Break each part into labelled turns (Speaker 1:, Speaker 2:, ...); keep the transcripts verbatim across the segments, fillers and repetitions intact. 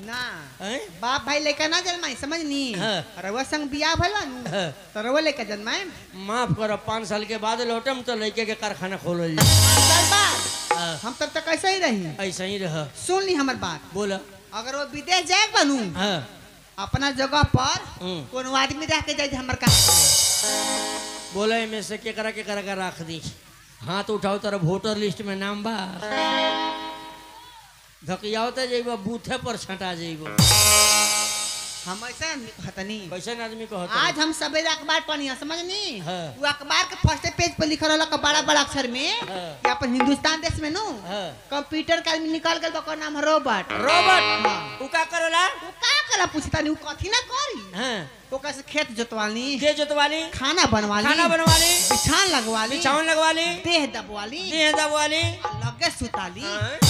Speaker 1: ना
Speaker 2: हैं?
Speaker 1: बाप भाई लेकर ना जन्माई समझ नी
Speaker 2: हाँ।
Speaker 1: रवा संग बियाह भला
Speaker 2: हाँ।
Speaker 1: तो रवा लेकर जन्माए
Speaker 2: माफ करो पाँच साल के बाद लौटम तो लड़के के कारखाना खोल
Speaker 1: साल बाद हम तब तक ऐसे ही रही
Speaker 2: ऐसा ही रह।
Speaker 1: सुन ली हमार बात
Speaker 2: बोला
Speaker 1: अगर वो विदेश जाए बनू
Speaker 2: हाँ
Speaker 1: अपना जगह पर
Speaker 2: हम्म।
Speaker 1: कोनो आदमी रह के जाए हमार काम करे
Speaker 2: बोला में से के करा के करा कर रख दी हाथ उठाओ तेरा वोटर लिस्ट में नाम बा धकियाओ तो जेबो बूथे पर छटा जेबो
Speaker 1: हम ऐसा हतनी
Speaker 2: कैसे आदमी को होता
Speaker 1: आज हम सवेरे अखबार पढ़ी समझनी
Speaker 2: हाँ।
Speaker 1: वो अखबार के फर्स्ट पेज पर लिखल रहला बड़ा बड़ा अक्षर में
Speaker 2: हाँ।
Speaker 1: कि अपन हिंदुस्तान देश में नु
Speaker 2: हाँ।
Speaker 1: कंप्यूटर का आदमी निकल गल ओकर नाम है रॉबर्ट
Speaker 2: रॉबर्ट
Speaker 1: हाँ।
Speaker 2: उ का करेला
Speaker 1: वो का करा पूछता नहीं वो कथी ना करी
Speaker 2: हां
Speaker 1: ओकर से खेत जोतवाली
Speaker 2: के जोतवाली
Speaker 1: खाना बनवाली
Speaker 2: खाना बनवाली
Speaker 1: बिछान लगवाली
Speaker 2: बिछावन लगवाली
Speaker 1: देह दबवाली
Speaker 2: देह दबवाली
Speaker 1: लगे सुताली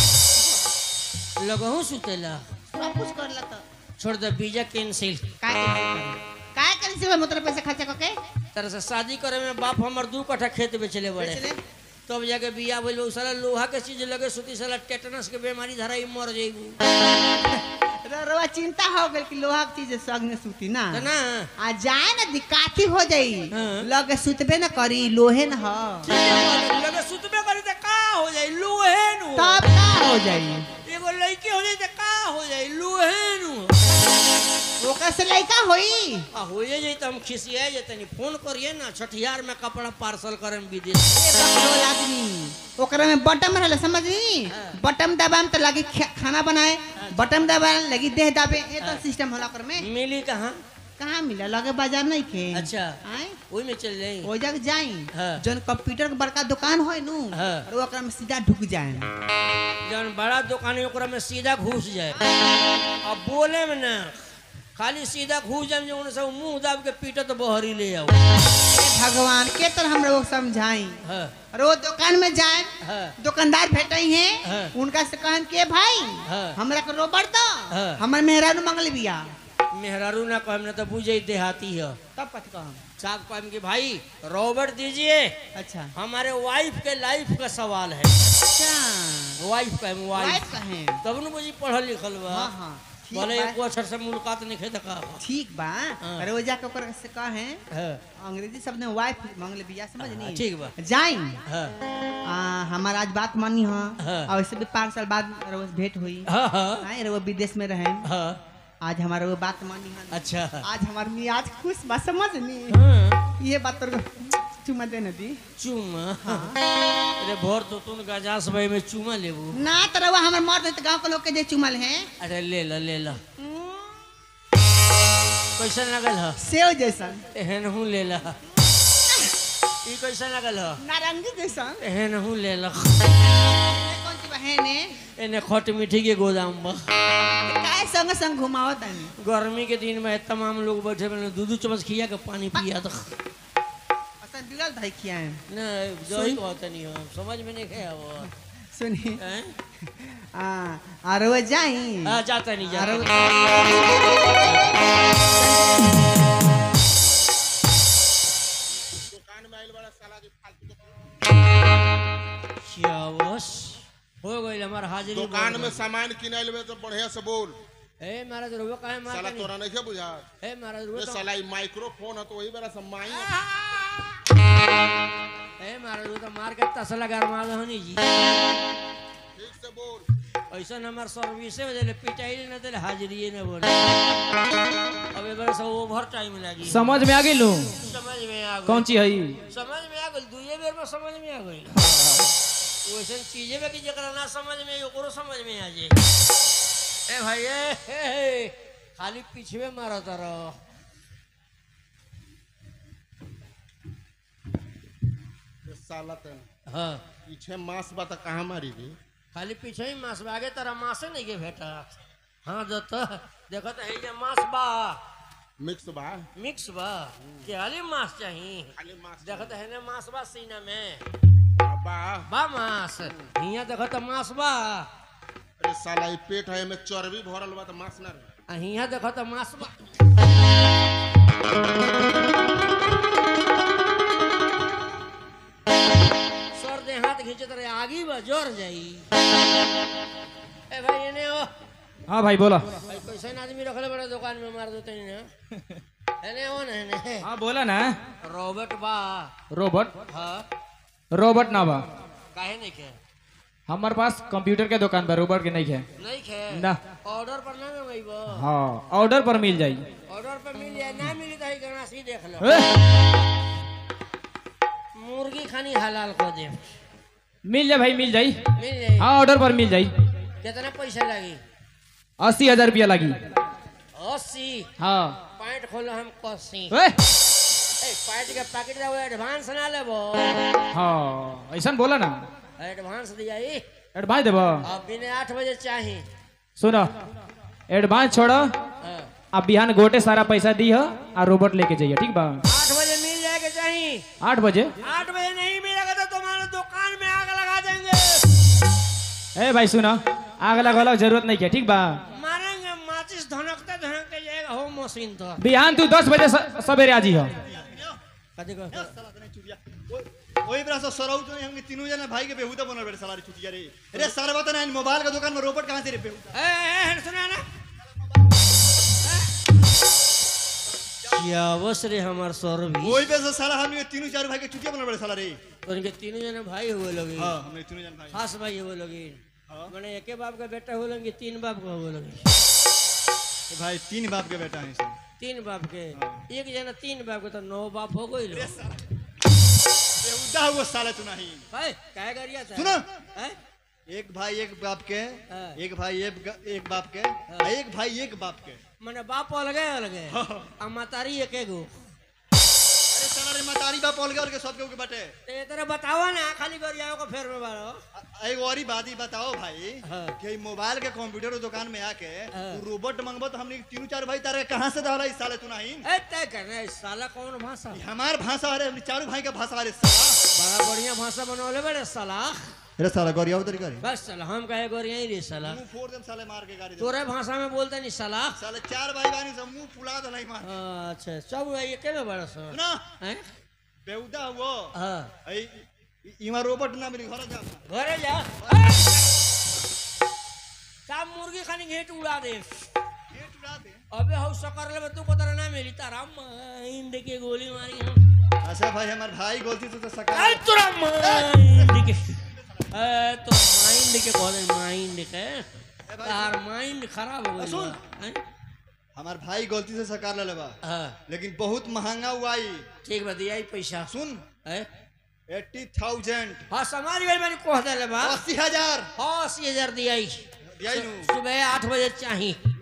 Speaker 2: लगहू सुतेला
Speaker 1: सब कुछ करला तो
Speaker 2: छोड़ दे वीजा कैंसिल
Speaker 1: काय काय करे से मतलब पैसा खर्चा करके
Speaker 2: तरह से शादी करे में बाप हमर दू कट्ठा खेत बेचले बड़े
Speaker 1: बेचले?
Speaker 2: तब जाके बिया बोल साला लोहा के चीज लगे सुती साला टेटनस के बीमारी धरा ही मर जेबू
Speaker 1: रवा चिंता हो गई कि लोहा की चीज संग में सूती ना
Speaker 2: त ना
Speaker 1: आ जाए ना दिक्कत हो जाई
Speaker 2: हाँ।
Speaker 1: लगे सुतबे ना करी लोहे न हो
Speaker 2: लगे सुतबे करी त का हो जाई लोहे नु
Speaker 1: तब का हो जाई
Speaker 2: एगो लड़की हो जाई त का हो जाई लोहे नु
Speaker 1: ओकर से लइका होई
Speaker 2: आ होए जाई त हम खिसिया जे तनी फोन करिए ना छठियार में कपड़ा पार्सल करे में विदेश
Speaker 1: ए बकलोल आदमी ओकरा में बटन रहले समझनी
Speaker 2: हाँ।
Speaker 1: बटन दबाम त लगी खे- खाना बनाए बटन दबाए लगी देह दबे ये तो सिस्टम होला ओकर में
Speaker 2: मिली कहां
Speaker 1: कहाँ मिला लगे बाजार नहीं के
Speaker 2: अच्छा
Speaker 1: आए
Speaker 2: ओई में चल जाई
Speaker 1: ओ जग जाई
Speaker 2: हाँ।
Speaker 1: जन कंप्यूटर के बड़का दुकान होय नु
Speaker 2: हाँ।
Speaker 1: और ओकरा में सीधा ढुक जाए
Speaker 2: जन बड़ा दुकान है ओकरा में सीधा घुस जाए अब बोले में ना खाली सीधा घुस जाए जो सब मुंह दाब के पीटत बहरी ले आओ
Speaker 1: ए भगवान के तर हम लोग समझाई
Speaker 2: हाँ
Speaker 1: और वो दुकान में जाए
Speaker 2: हाँ
Speaker 1: दुकानदार भेटई हैं
Speaker 2: हाँ।
Speaker 1: उनका से कहन के भाई
Speaker 2: हाँ।
Speaker 1: हमरा को रोबड़ दो
Speaker 2: हाँ।
Speaker 1: हमर मेहरारू मंगल बिया
Speaker 2: मेहरारू ना कहम ना तो बुझे देहाती है
Speaker 1: तब कथी कहम
Speaker 2: साहब कहम कि भाई रॉबर्ट दीजिए
Speaker 1: अच्छा
Speaker 2: हमारे वाइफ के लाइफ का सवाल है
Speaker 1: अच्छा
Speaker 2: वाइफ कहम
Speaker 1: वाइफ
Speaker 2: वाइफ
Speaker 1: कहें
Speaker 2: तब न मुझे पढ़ल लिखल बा
Speaker 1: हाँ हाँ ठीक
Speaker 2: बोले
Speaker 1: बा।
Speaker 2: एक अक्षर से मुलाकात नहीं खे का
Speaker 1: ठीक बा
Speaker 2: हाँ।
Speaker 1: अरे वो जाके ओकर से कहें
Speaker 2: हाँ
Speaker 1: अंग्रेजी शब्द में वाइफ मंगल बिया समझनी
Speaker 2: ठीक बा
Speaker 1: जाई
Speaker 2: हाँ
Speaker 1: आ, हमारा आज बात मानी हाँ
Speaker 2: हाँ।
Speaker 1: और वैसे भी पाँच साल बाद रोज भेंट हुई
Speaker 2: हाँ हाँ
Speaker 1: आए रे वो विदेश में रहे
Speaker 2: हाँ
Speaker 1: आज हमारा वो बात मानी हाँ
Speaker 2: अच्छा
Speaker 1: आज हमार मियाज खुश बा समझनी
Speaker 2: हाँ
Speaker 1: ये बात तो चुमा देना दी
Speaker 2: चूमा अरे भोर तो तुम गजास भाई में चूमा लेबू
Speaker 1: ना तरवा हमार मर्द है तो गांव के लोग के जे चुमल हैं
Speaker 2: अरे ले ला ले ला कैसा लगल है
Speaker 1: सेव जैसन
Speaker 2: एहन हूँ ले ला ई कैसा लगल है
Speaker 1: नारंगी जैसन
Speaker 2: एहन हूँ ले ला
Speaker 1: ये कौन सी बहन है
Speaker 2: एने खट मीठी के गोदाम बा
Speaker 1: काय संग संग घुमावत तनी
Speaker 2: गर्मी के दिन में तमाम लोग बैठे मैंने दू दू चम्मच खिया के पानी पिया तो
Speaker 1: असन बिगल धाई किया है
Speaker 2: ना दही कहते नहीं हम समझ में नहीं खाया वो
Speaker 1: सुनी
Speaker 2: हैं?
Speaker 1: आ और वो जाई
Speaker 2: हाँ जाता नहीं
Speaker 1: और
Speaker 2: जाता क्या बस हो गई हमार हाजिरी
Speaker 3: दुकान में सामान किने लेबे तो बढ़िया से बोल
Speaker 2: ए महाराज रुपया काहे मार
Speaker 3: साला तोरा नहीं बुझा
Speaker 2: ए महाराज
Speaker 3: ये
Speaker 2: रुपया
Speaker 3: साला ई माइक्रोफोन है तो वही बेरा से माई
Speaker 2: ए महाराज रुपया मार के तसला गरमा हनी जी
Speaker 3: ठीक से बोल
Speaker 2: ऐसा हमार सर्विस में पिटाई न दे हाजिरी न बोले अब ए बार सब ओवर टाइम लगी
Speaker 4: समझ में आ गई लू
Speaker 2: समझ में आ गई
Speaker 4: कौन ची है
Speaker 2: समझ में आ गई दुए बेर में समझ में आ गई वैसे चीजें में कि जकरा ना समझ में ओकरो समझ में आ जाए ए भाई ए, ए, ए खाली पीछे मारा तारा
Speaker 3: ये साला तन
Speaker 2: हाँ
Speaker 3: पीछे मांस बा त कहां मारी दी
Speaker 2: खाली पीछे ही मांस आगे तारा मांसे नहीं के भेटा हाँ दत्त देखो तो है ये मांस बा
Speaker 3: मिक्स बा
Speaker 2: मिक्स बा के खाली मांस चाहिए
Speaker 3: खाली मांस
Speaker 2: देखो तो है ना मांस बा सीना में
Speaker 3: बा
Speaker 2: बा मांस हिया देखो तो मांस बा
Speaker 3: अरे साला ई पेट है में चर्बी भरल बा त मांस ना रहे
Speaker 2: आ हिया देखो तो मांस बा सर दे हाथ खींचे तरह आगी बा जोर जाई ए भाई ने ओ
Speaker 4: हाँ भाई बोला
Speaker 2: भाई कैसे आदमी रखले बड़ा दुकान में मार देते हैं ना वो नहीं
Speaker 4: हाँ बोला ना
Speaker 2: रॉबर्ट बा
Speaker 4: रोबोट
Speaker 2: हाँ
Speaker 4: रोबोट ना बा
Speaker 2: काहे नहीं खे
Speaker 4: हमारे पास कंप्यूटर के दुकान पर रोबोट के नहीं है
Speaker 2: नहीं खे
Speaker 4: ना
Speaker 2: ऑर्डर पर ना मंगाई बा
Speaker 4: हाँ ऑर्डर पर मिल जाई
Speaker 2: ऑर्डर पर मिल जाए ना मिली तो गणा सी देख लो
Speaker 4: ए,
Speaker 2: मुर्गी खानी हलाल को दे
Speaker 4: मिल जाए भाई मिल जाई
Speaker 2: मिल जाए
Speaker 4: हाँ ऑर्डर पर मिल जाई
Speaker 2: कितना पैसा लगी
Speaker 4: अस्सी हजार रुपया लगी
Speaker 2: अस्सी
Speaker 4: हाँ
Speaker 2: पैंट खोलो हम कस्सी
Speaker 4: ए,
Speaker 2: पैंट के पैकेट जाओ एडवांस ना लेबो
Speaker 4: हाँ ऐसा बोला ना
Speaker 2: एडवांस दिया ही
Speaker 4: एडवांस देबो
Speaker 2: अब बिना आठ बजे चाहिए
Speaker 4: सुनो एडवांस छोड़ो
Speaker 2: हाँ।
Speaker 4: अब बिहान गोटे सारा पैसा दी हो और रोबोट लेके जाइए ठीक बा
Speaker 2: आठ बजे मिल जाएगा चाहिए
Speaker 4: आठ बजे
Speaker 2: आठ बजे नहीं मिलेगा तो तुम्हारे दुकान में आग लगा देंगे
Speaker 4: ए भाई सुनो आग लगाने की जरूरत नहीं है ठीक बा
Speaker 2: मारेंगे माचिस धनकते धनकते जाएगा हो मशीन तो
Speaker 4: बिहान तू दस बजे स- सवेरे आ जी हो
Speaker 2: कथी को
Speaker 5: ओही बरा से सरौ तो हमके तीनों जना भाई के बेहुदा बनल बेटे साला रे छुटिया रे अरे सरवा तो ना मोबाइल का दुकान में रोबोट कहां से रे बेहुदा
Speaker 2: ए ए सुना ना क्या बस रे हमार सौरभ
Speaker 5: ओही पे से साला हमने तीनों चार भाई के छुटिया बनल बेटे साला रे
Speaker 2: उनके तीनों जने भाई हुए लोग
Speaker 5: हां हमने तीनों जन भाई
Speaker 2: खास भाई हुए लोग मैंने एक बाप का बेटा हुए लोग तीन बाप का हुए लोग
Speaker 5: ए भाई तीन बाप के बेटा हैं सब
Speaker 2: तीन बाप के एक जना तीन बाप के तो नौ बाप हो गई लो
Speaker 5: बेहुदा हुआ साला तू नहीं
Speaker 2: है क्या गरिया था
Speaker 5: सुनो।
Speaker 2: हैं
Speaker 5: एक भाई एक बाप के
Speaker 2: हाँ।
Speaker 5: एक भाई एक एक बाप के
Speaker 2: हाँ।
Speaker 5: एक भाई एक बाप के
Speaker 2: मने बाप अलगे अलगे
Speaker 5: हाँ।
Speaker 2: आ मातारी एक एगो
Speaker 5: अरे साला रे मतारी बाप अलगे अलगे सब के बाटे
Speaker 2: ते तेरे बतावा ना खाली गरियाओ को फेर में बारो
Speaker 5: एक और ही बात ही बताओ भाई
Speaker 2: हाँ।
Speaker 5: कि मोबाइल के कंप्यूटर दुकान में आके
Speaker 2: हाँ।
Speaker 5: तू रोबोट मंगबो तो हमने तीनों चार भाई तारे कहां से दहला इस साले तू नहीं
Speaker 2: ए तय करना है साला कौन भाषा
Speaker 5: हमार भाषा है हमने चारों भाई का भाषा है साला
Speaker 2: बड़ा बढ़िया भाषा बनौले बड़े साला
Speaker 5: अरे साला गरिया उधर करी
Speaker 2: बस साला हम कहे गरिया ही रे साला
Speaker 5: मुंह फोड़ देम साले मार के गाड़ी दे
Speaker 2: तोरे भाषा में बोलते नहीं साला
Speaker 5: साले चार भाई बानी सब मुंह फुला दे नहीं मार
Speaker 2: अच्छा सब ये के में बड़ा सो
Speaker 5: ना
Speaker 2: हैं
Speaker 5: बेहुदा वो
Speaker 2: हां
Speaker 5: आई इमा रोबोट ना मिली घर जा
Speaker 2: घरे जा सब मुर्गी खानी घेट उड़ा दे
Speaker 5: गेट उड़ा दे
Speaker 2: अबे हौ सकर ले तू को तरह ना मिली तारा माइंड के गोली मारी हम
Speaker 5: अच्छा भाई हमार भाई गलती से तो
Speaker 2: ए
Speaker 5: सका
Speaker 2: तोरा माइंड के ए तो माइंड के बोले माइंड के तार माइंड खराब हो
Speaker 5: सुन।
Speaker 2: गई हैं
Speaker 5: हमार भाई गलती से सकार ले लेबा
Speaker 2: हां
Speaker 5: लेकिन बहुत महंगा हुआ आई
Speaker 2: ठीक बा दिया ही पैसा
Speaker 5: सुन
Speaker 2: है
Speaker 5: एट्टी थाउजेंड
Speaker 2: हाँ समाज गई मैंने कह दे ले बा
Speaker 5: अस्सी हजार
Speaker 2: हाँ अस्सी हजार दिया ही
Speaker 5: दिया ही नू
Speaker 2: सुबह आठ बजे चाहिए